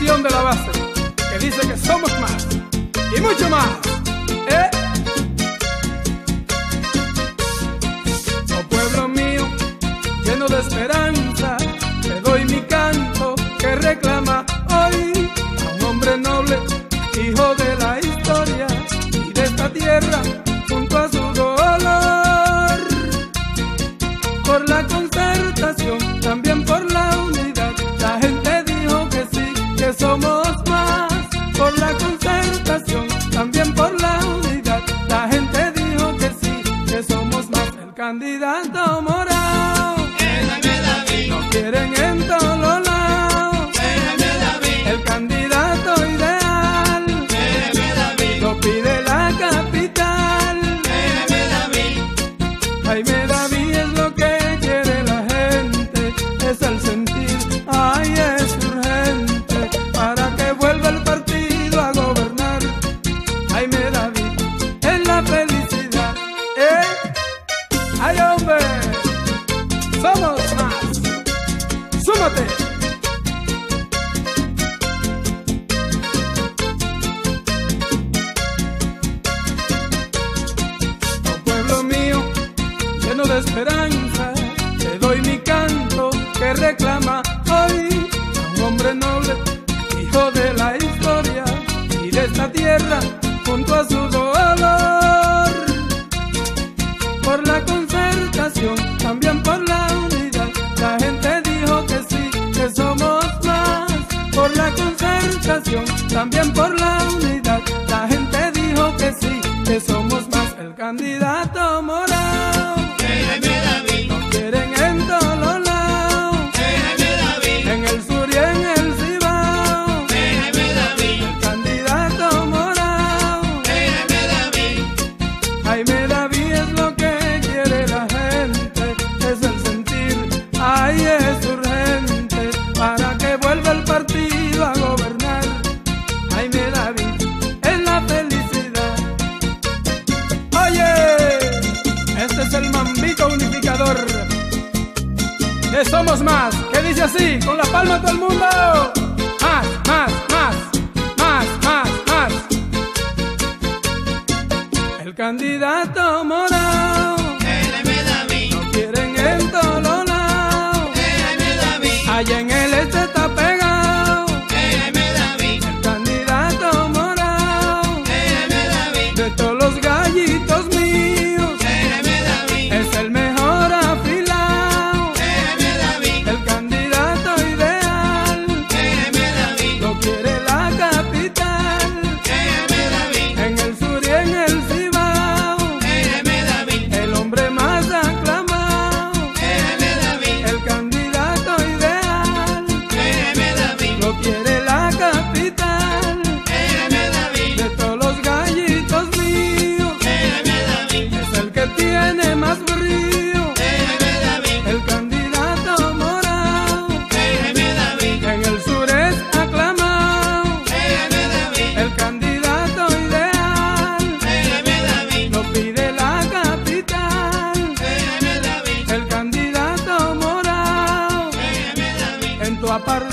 canción de la base que dice que somos más y mucho más. Oh pueblo mío, lleno de esperanza, te doy mi canto que reclama hoy a un hombre noble, hijo de la historia y de esta tierra, junto a su dolor. Por la concertación, también por la unidad, la gente dijo que sí, que somos más. Por la concertación, también por la unidad, la gente dijo que sí, que somos más. El candidato morado, lo quieren en todos los lados. El candidato ideal, lo pide la capital. Jaime David es lo que quiere la gente, es el sentir, ay, es urgente, para que vuelva el partido a gobernar. Jaime David es la felicidad, ay hombre, somos más, súmate. Oh pueblo mío, lleno de esperanza, te doy mi canto que reclama hoy a un hombre noble, hijo de la historia y de esta tierra, junto a su dolor. Por la concertación, también por la unidad, la gente dijo que sí, que somos más. Por la concertación, también por la unidad, la gente dijo que sí, que somos más. El candidato morado, lo quieren en todos los lados. En el sur y en el Cibao, el candidato morado. Jaime David es lo que quiere la gente, es el sentir, ay, es urgente, para que vuelva el partido a gobernar. Jaime David es la felicidad. Oye, este es el mambito unificador de Somos Más, que dice así, con la palma todo el mundo. Más, más, más, más, más, más. El candidato morado, lo quieren en todos los lados. Allá en el este está pegado. El candidato morado, de todos los gallitos míos, es el mejor afilado. El candidato ideal, lo quiere la capital. En el sur y en el Cibao, el hombre más aclamado. El candidato ideal, lo quiere la capital. De todos los gallitos míos, es el que tiene más brío. El candidato morado, en el sur es aclamado. El candidato ideal, lo pide la capital. El candidato morado, en tu apartamento